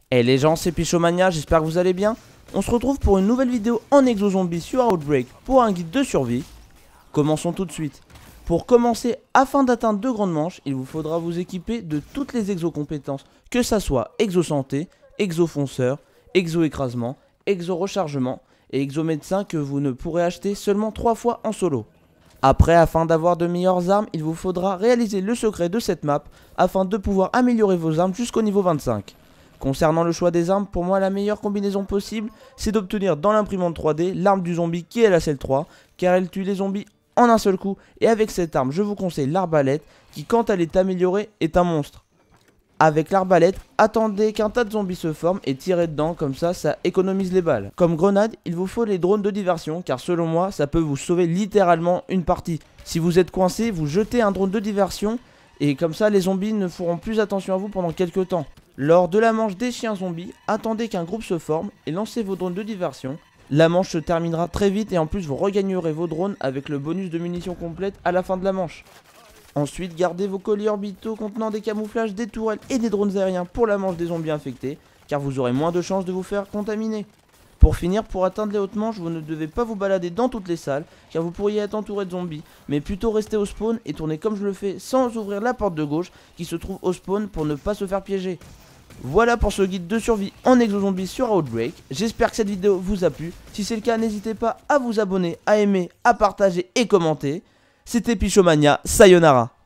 Hey les gens, c'est Pichomania, j'espère que vous allez bien. On se retrouve pour une nouvelle vidéo en Exo Zombie sur Outbreak pour un guide de survie. Commençons tout de suite. Pour commencer, afin d'atteindre de grandes manches, il vous faudra vous équiper de toutes les exo compétences, que ça soit exo santé, exo fonceur, exo écrasement, exo rechargement et exo médecin que vous ne pourrez acheter seulement 3 fois en solo. Après, afin d'avoir de meilleures armes, il vous faudra réaliser le secret de cette map afin de pouvoir améliorer vos armes jusqu'au niveau 25. Concernant le choix des armes, pour moi la meilleure combinaison possible, c'est d'obtenir dans l'imprimante 3D l'arme du zombie qui est la CL3, car elle tue les zombies en un seul coup, et avec cette arme je vous conseille l'arbalète, qui quand elle est améliorée est un monstre. Avec l'arbalète, attendez qu'un tas de zombies se forment et tirez dedans, comme ça économise les balles. Comme grenade, il vous faut les drones de diversion, car selon moi ça peut vous sauver littéralement une partie. Si vous êtes coincé, vous jetez un drone de diversion, et comme ça les zombies ne feront plus attention à vous pendant quelques temps. Lors de la manche des chiens zombies, attendez qu'un groupe se forme et lancez vos drones de diversion. La manche se terminera très vite et en plus vous regagnerez vos drones avec le bonus de munitions complète à la fin de la manche. Ensuite, gardez vos colis orbitaux contenant des camouflages, des tourelles et des drones aériens pour la manche des zombies infectés, car vous aurez moins de chances de vous faire contaminer. Pour finir, pour atteindre les hautes manches, vous ne devez pas vous balader dans toutes les salles, car vous pourriez être entouré de zombies, mais plutôt rester au spawn et tourner comme je le fais sans ouvrir la porte de gauche qui se trouve au spawn pour ne pas se faire piéger. Voilà pour ce guide de survie en exo zombie sur Outbreak, j'espère que cette vidéo vous a plu, si c'est le cas n'hésitez pas à vous abonner, à aimer, à partager et commenter. C'était Pichomania, sayonara.